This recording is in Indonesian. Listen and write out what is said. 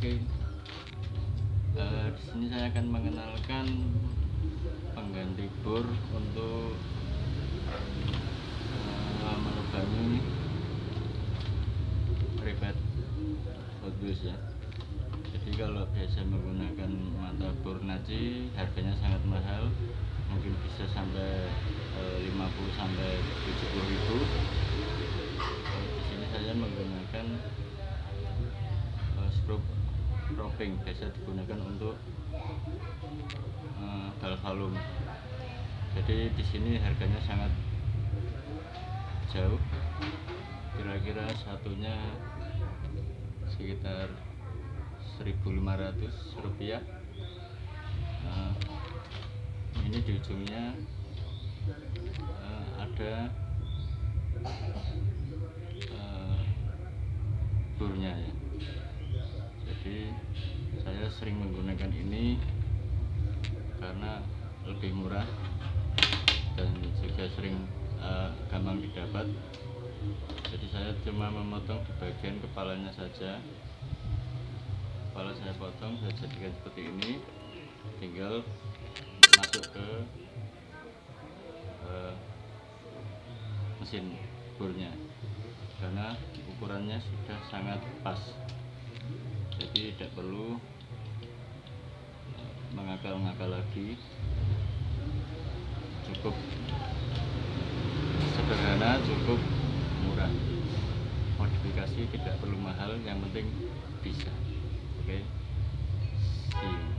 Oke, di sini saya akan mengenalkan pengganti bor untuk melubangi ribet hotwheels ya. Jadi kalau biasa menggunakan mata bor naci harganya sangat mahal, mungkin bisa sampai 50 sampai 70.000. Di sini saya menggunakan skrup roping, biasa digunakan untuk galvalum. Jadi di sini harganya sangat jauh, kira-kira satunya sekitar 1.500 rupiah. Ini di ujungnya ada bornya ya. Jadi saya sering menggunakan ini karena lebih murah dan juga sering gampang didapat. Jadi saya cuma memotong di bagian kepalanya saja. Kepala saya potong, saya jadikan seperti ini, tinggal masuk ke mesin bornya karena ukurannya sudah sangat pas, jadi tidak perlu mengakal-ngakal lagi, cukup sederhana, cukup murah, modifikasi tidak perlu mahal, yang penting bisa. Oke, see you.